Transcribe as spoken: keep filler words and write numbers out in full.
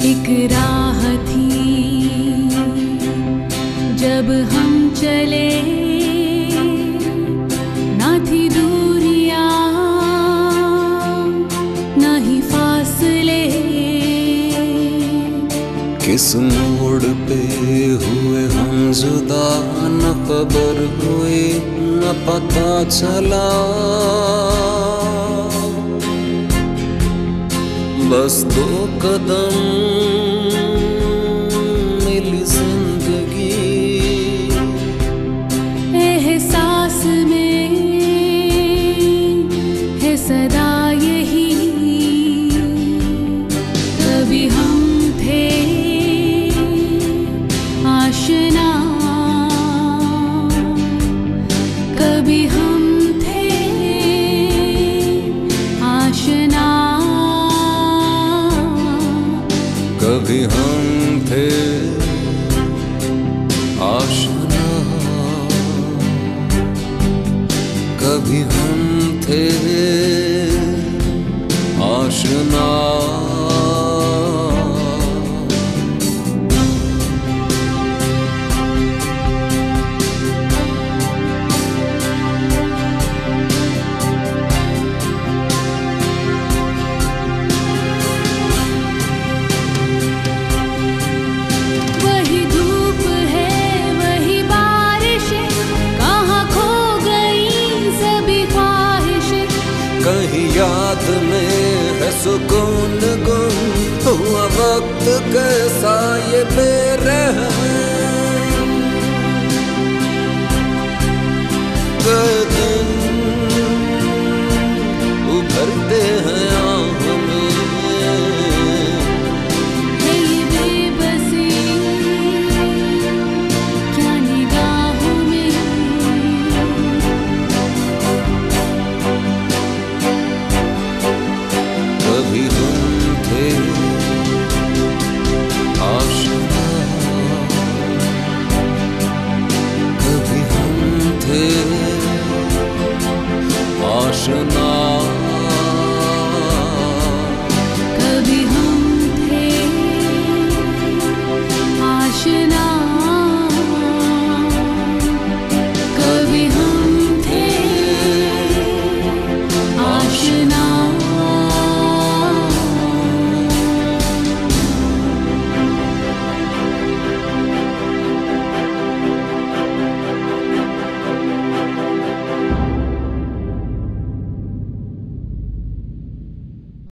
एक राह थी जब हम चले, ना थी दूरियां ना ही फासले। किस मोड़ पे हुए हम जुदा, न खबर हुई न पता चला। बस दो कदम मिली जिंदगी, एहसास में है सदा यही। कभी हम थे आशना, कभी हम थे आशना, कभी हम थे आशना, कभी हम थे आशना। कहीं याद में है सुकून गुम, हुआ वक्त कैसा ये बेरहम।